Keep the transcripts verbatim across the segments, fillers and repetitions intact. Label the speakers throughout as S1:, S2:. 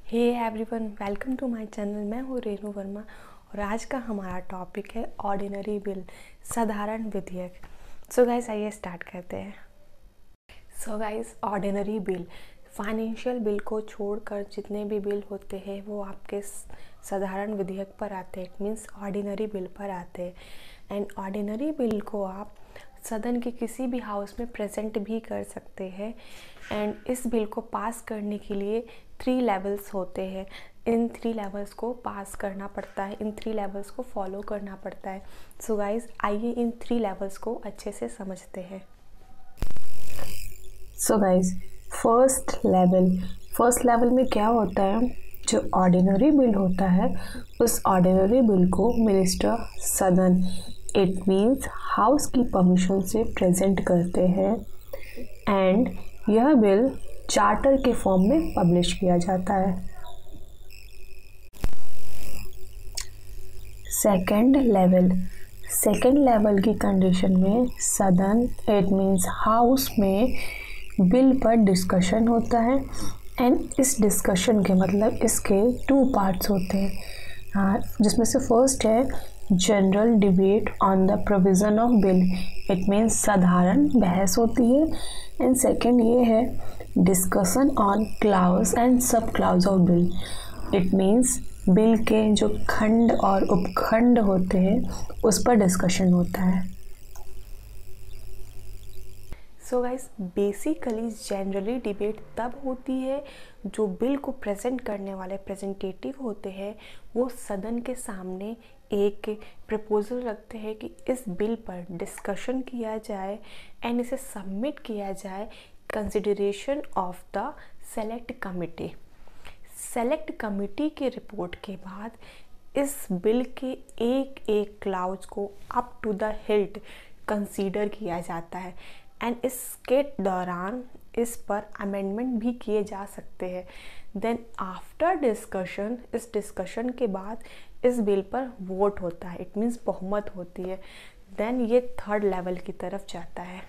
S1: Hey everyone, welcome to my channel. मैं हूँ रेनू वर्मा और आज का हमारा टॉपिक है ऑर्डिनरी बिल, साधारण विधेयक। सो गाइस, आइए स्टार्ट करते हैं। So guys, ordinary bill financial bill को छोड़कर जितने भी बिल होते हैं वो आपके साधारण विधेयक पर आते हैं। इट मीन्स ऑर्डिनरी बिल पर आते हैं। एंड ऑर्डिनरी बिल को आप सदन के किसी भी हाउस में प्रेजेंट भी कर सकते हैं। एंड इस बिल को पास करने के लिए थ्री लेवल्स होते हैं। इन थ्री लेवल्स को पास करना पड़ता है, इन थ्री लेवल्स को फॉलो करना पड़ता है। सो गाइस, आइए इन थ्री लेवल्स को अच्छे से समझते हैं। So guys, first level first level में क्या होता है, जो ऑर्डिनरी बिल होता है उस ऑर्डिनरी बिल को मिनिस्टर सदन, इट मीन्स हाउस की परमिशन से प्रेजेंट करते हैं। एंड यह बिल चार्टर के फॉर्म में पब्लिश किया जाता है। सेकेंड लेवल सेकेंड लेवल की कंडीशन में सदन, इट मीन्स हाउस में बिल पर डिस्कशन होता है। एंड इस डिस्कशन के मतलब इसके टू पार्ट्स होते हैं, हाँ, जिसमें से फर्स्ट है general debate on the provision of bill, it means साधारण बहस होती है। एंड सेकेंड ये है discussion on clause and sub clause of bill, it means bill के जो खंड और उपखंड होते हैं उस पर डिस्कशन होता है। So guys, basically generally debate तब होती है जो बिल को प्रेजेंट करने वाले प्रेजेंटेटिव होते हैं वो सदन के सामने एक प्रपोजल रखते हैं कि इस बिल पर डिस्कशन किया जाए एंड इसे सबमिट किया जाए consideration of the select committee. Select committee की रिपोर्ट के बाद इस बिल के एक एक क्लाउज को up to the hilt consider किया जाता है। एंड इसके दौरान इस पर अमेंडमेंट भी किए जा सकते हैं। देन आफ्टर डिस्कशन, इस डिस्कशन के बाद इस बिल पर वोट होता है, इट मीन्स बहुमत होती है। देन ये थर्ड लेवल की तरफ जाता है।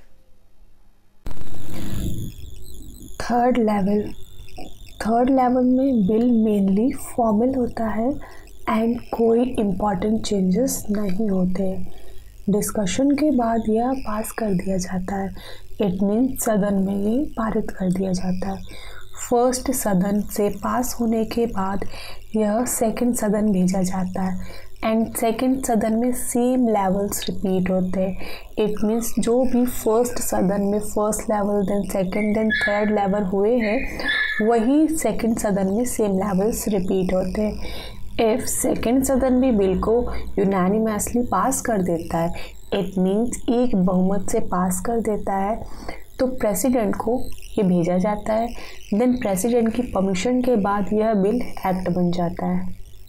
S1: थर्ड लेवल थर्ड लेवल में बिल मेनली फॉर्मल होता है एंड कोई इम्पॉर्टेंट चेंजेस नहीं होते। डिस्कशन के बाद यह पास कर दिया जाता है, इट मीन्स सदन में ये पारित कर दिया जाता है। फर्स्ट सदन से पास होने के बाद यह सेकंड सदन भेजा जाता है एंड सेकंड सदन में सेम लेवल्स रिपीट होते हैं। इट मीन्स जो भी फर्स्ट सदन में first level, then second, then third level हुए हैं वही सेकंड सदन में सेम लेवल्स रिपीट होते हैं। इफ़ सेकेंड सदन भी बिल को यूनानिमसली पास कर देता है, इट मीन्स एक बहुमत से पास कर देता है, तो प्रेसिडेंट को ये भेजा जाता है। देन प्रेसिडेंट की परमिशन के बाद यह बिल एक्ट बन जाता है।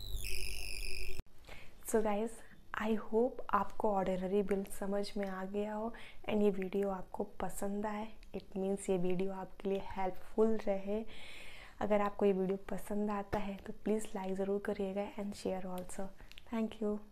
S1: सो गाइस, आई होप आपको ऑर्डिनरी बिल समझ में आ गया हो एंड ये वीडियो आपको पसंद आए। इट मीन्स ये वीडियो आपके लिए हेल्पफुल रहे। अगर आपको ये वीडियो पसंद आता है तो प्लीज़ लाइक ज़रूर करिएगा and share also. Thank you.